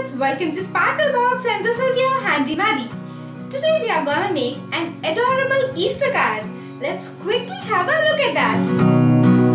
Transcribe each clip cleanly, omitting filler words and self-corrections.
friends, welcome to Sparklebox and this is your Handy Maddie. Today we are gonna make an adorable Easter card. Let's quickly have a look at that.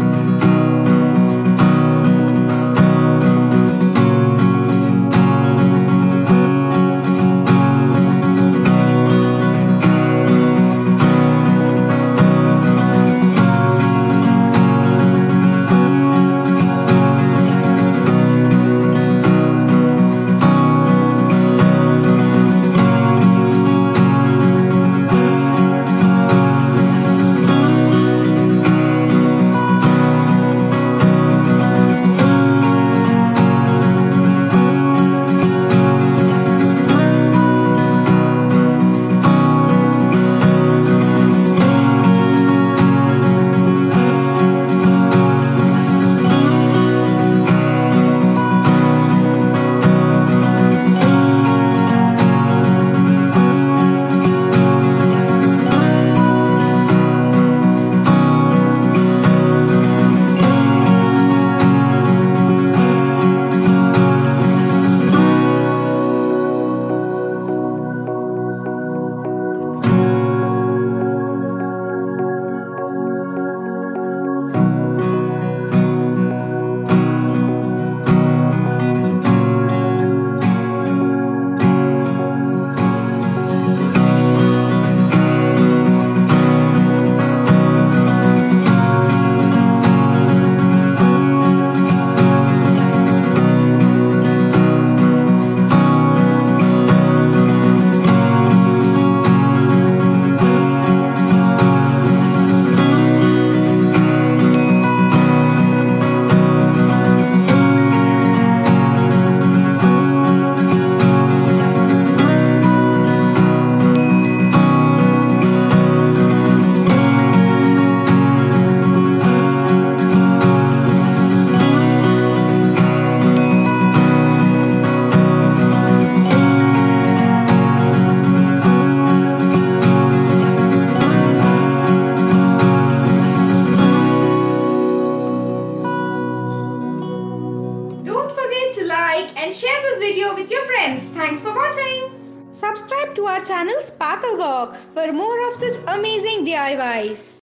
And share this video with your friends. Thanks for watching. Subscribe to our channel Sparklebox for more of such amazing DIYs.